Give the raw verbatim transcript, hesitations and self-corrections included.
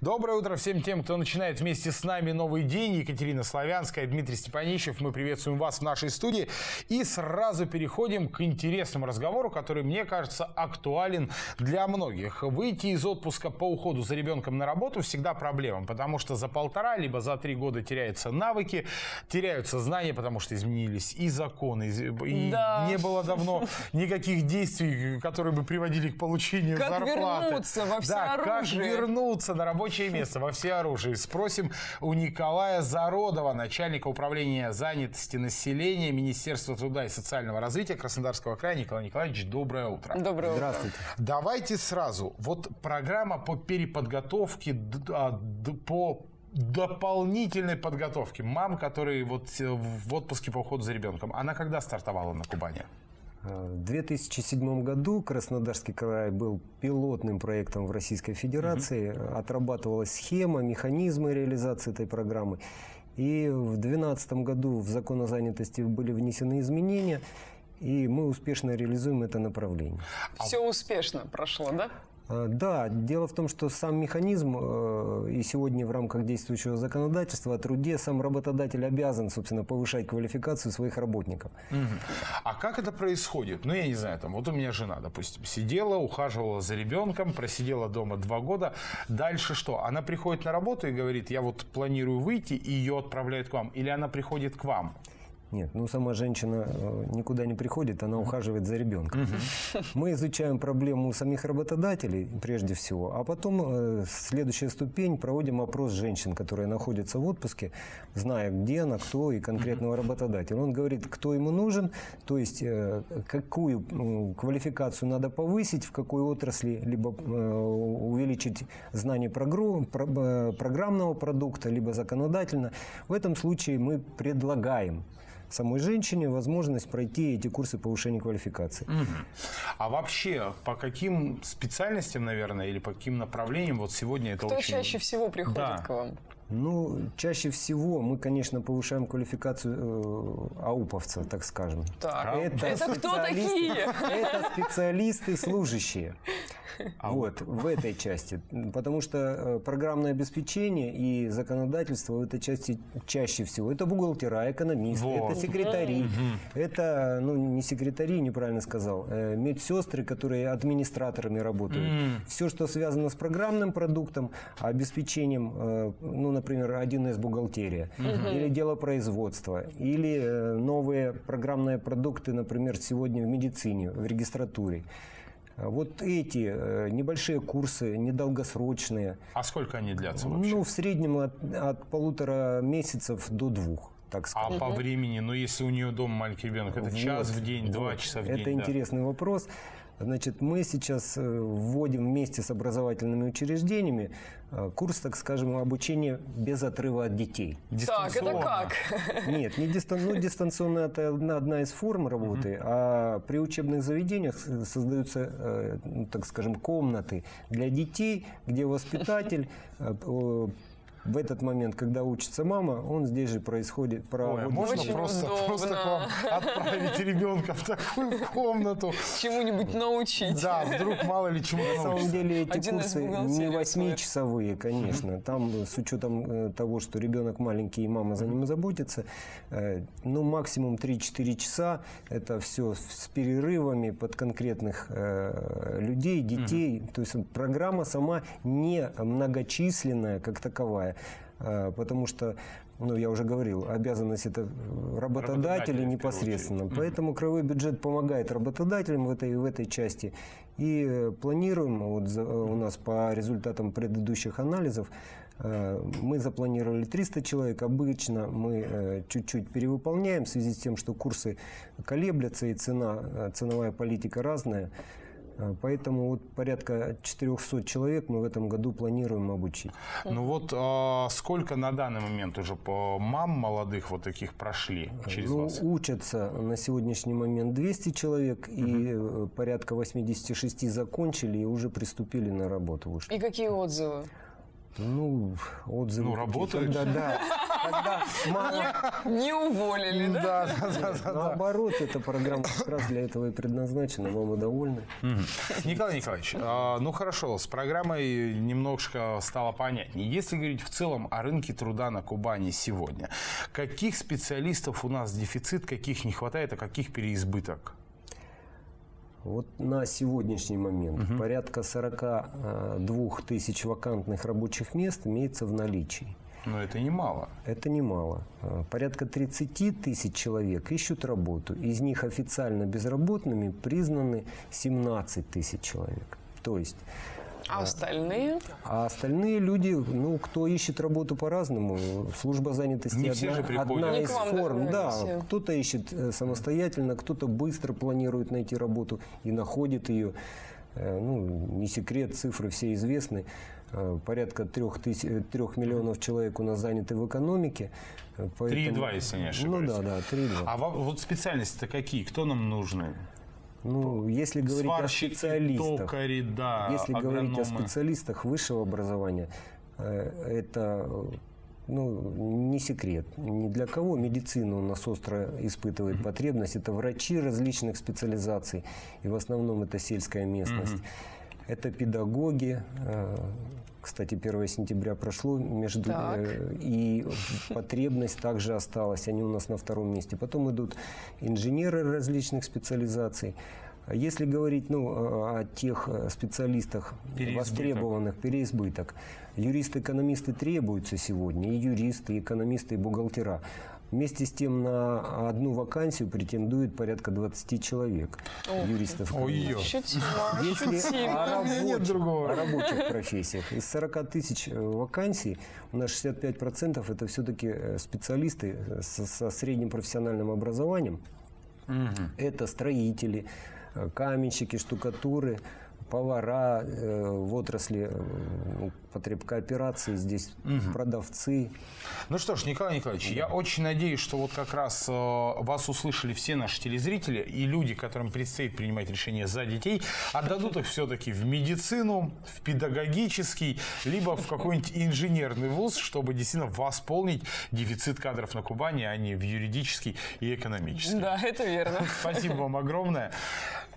Доброе утро всем тем, кто начинает вместе с нами новый день. Екатерина Славянская, Дмитрий Степанищев. Мы приветствуем вас в нашей студии. И сразу переходим к интересному разговору, который, мне кажется, актуален для многих. Выйти из отпуска по уходу за ребенком на работу всегда проблема, потому что за полтора либо за три года теряются навыки, теряются знания, потому что изменились и законы, и да. не было давно никаких действий, которые бы приводили к получению как зарплаты. Как вернуться во всеоружие? Да, как вернуться на рабочее место во всеоружии. Спросим у Николая Зародова, начальника управления занятости населения Министерства труда и социального развития Краснодарского края. Николай Николаевич, доброе утро. Доброе утро. Здравствуйте. Давайте сразу. Вот программа по переподготовке, по дополнительной подготовке мам, которые вот в отпуске по уходу за ребенком, она когда стартовала на Кубани? В две тысячи седьмом году Краснодарский край был пилотным проектом в Российской Федерации. Угу. Отрабатывалась схема, механизмы реализации этой программы. И в две тысячи двенадцатом году в закон о занятости были внесены изменения, и мы успешно реализуем это направление. Все успешно прошло, да? Да, дело в том, что сам механизм, и сегодня в рамках действующего законодательства о труде сам работодатель обязан, собственно, повышать квалификацию своих работников. Угу. А как это происходит? Ну, я не знаю, там, вот у меня жена, допустим, сидела, ухаживала за ребенком, просидела дома два года. Дальше что? Она приходит на работу и говорит, я вот планирую выйти, и ее отправляют к вам. Или она приходит к вам? Нет, ну сама женщина никуда не приходит, она ухаживает за ребенком. Uh-huh. Мы изучаем проблему самих работодателей прежде всего, а потом э, следующая ступень, проводим опрос женщин, которые находятся в отпуске, зная, где она, кто и конкретного работодателя. Он говорит, кто ему нужен, то есть э, какую э, квалификацию надо повысить, в какой отрасли, либо э, увеличить знание прогру, про, э, программного продукта, либо законодательно. В этом случае мы предлагаем самой женщине возможность пройти эти курсы повышения квалификации. Угу. А вообще, по каким специальностям, наверное, или по каким направлениям вот сегодня это Кто очень... Кто чаще всего приходит да. к вам? Ну, чаще всего мы, конечно, повышаем квалификацию э, ауповца, так скажем. Так. Это, это кто такие? Это специалисты, служащие. Вот, в этой части. Потому что программное обеспечение и законодательство в этой части чаще всего. Это бухгалтера, экономисты, вот. Это секретари. Mm-hmm. Это, ну, не секретари, неправильно сказал, э, медсестры, которые администраторами работают. Mm. Все, что связано с программным продуктом, обеспечением, э, ну, например, один эс бухгалтерия, mm-hmm. или делопроизводство, или э, новые программные продукты, например, сегодня в медицине, в регистратуре. Вот эти э, небольшие курсы, недолгосрочные. А сколько они длятся вообще? Ну, в среднем от, от полутора месяцев до двух, так сказать. А по времени, ну, если у нее дома маленький ребенок, это вот, час в день, вот. два часа в день? Это интересный да. вопрос. Значит, мы сейчас вводим вместе с образовательными учреждениями курс, так скажем, обучения без отрыва от детей. Так, это как? Нет, не дистан... ну, дистанционно это одна из форм работы, uh-huh. а при учебных заведениях создаются, так скажем, комнаты для детей, где воспитатель... В этот момент, когда учится мама, он здесь же происходит. Ой, можно просто, просто к вам отправить ребенка в такую комнату. Чему-нибудь научить. Да, вдруг мало ли чему научиться. На самом деле эти Один курсы не восьмичасовые, конечно. Там с учетом того, что ребенок маленький и мама за ним заботится, ну максимум три-четыре часа. Это все с перерывами под конкретных людей, детей. То есть программа сама не многочисленная как таковая. Потому что, ну, я уже говорил, обязанность это работодателей непосредственно. Поэтому краевой бюджет помогает работодателям в этой, в этой части. И планируем, вот за, у нас по результатам предыдущих анализов, мы запланировали триста человек. Обычно мы чуть-чуть перевыполняем в связи с тем, что курсы колеблятся и цена, ценовая политика разная. Поэтому вот порядка четырехсот человек мы в этом году планируем обучить. Ну вот а сколько на данный момент уже по мам молодых вот таких прошли через ну, вас? Учатся на сегодняшний момент двести человек, угу. и порядка восемьдесят шесть закончили и уже приступили на работу. Вышли. И какие отзывы? Ну, отзывы. Ну, работают. Когда, да, когда мало... Не уволили, да? Да, да, да, да, да. Наоборот, эта программа как раз для этого и предназначена. Мамы довольны. Николай Николаевич, а, ну хорошо, с программой немножко стало понятнее. Если говорить в целом о рынке труда на Кубани сегодня, каких специалистов у нас дефицит, каких не хватает, а каких переизбыток? Вот на сегодняшний момент угу. порядка сорока двух тысяч вакантных рабочих мест имеется в наличии. Но это немало. Это немало. Порядка тридцати тысяч человек ищут работу. Из них официально безработными признаны семнадцать тысяч человек. То есть... А остальные? А остальные люди, ну, кто ищет работу по-разному. Служба занятости не одна, все же одна из форм. Да, все. Кто-то ищет самостоятельно, кто-то быстро планирует найти работу и находит ее. Ну, не секрет, цифры все известны. Порядка трех, тысяч, трех миллионов человек у нас заняты в экономике. три и два, если не ошибаюсь. Ну да, да, три и два. А вот специальности-то какие? Кто нам нужны? Ну, если говорить Сварщики, о специалистах, токари, да, если агрономы. говорить о специалистах высшего образования, это, ну, не секрет. Ни для кого медицина у нас остро испытывает потребность. Это врачи различных специализаций, и в основном это сельская местность. Mm-hmm. Это педагоги. Кстати, первое сентября прошло, между, э, и потребность также осталась, они у нас на втором месте. Потом идут инженеры различных специализаций. Если говорить ну, о тех специалистах, переизбыток. востребованных, переизбыток, юристы-экономисты требуются сегодня, и юристы, и экономисты, и бухгалтера. Вместе с тем на одну вакансию претендует порядка двадцати человек, О, юристов. Ой-ё. Если о, рабочих, о рабочих профессиях, из сорока тысяч вакансий у нас шестьдесят пять процентов это все-таки специалисты со, со средним профессиональным образованием. Угу. Это строители, каменщики, штукатуры, повара э, в отрасли э, потребкооперации, здесь угу. продавцы. Ну что ж, Николай Николаевич, да. я очень надеюсь, что вот как раз э, вас услышали все наши телезрители и люди, которым предстоит принимать решения за детей, отдадут их все-таки в медицину, в педагогический, либо в какой-нибудь инженерный вуз, чтобы действительно восполнить дефицит кадров на Кубани, а не в юридический и экономический. Да, это верно. Спасибо вам огромное.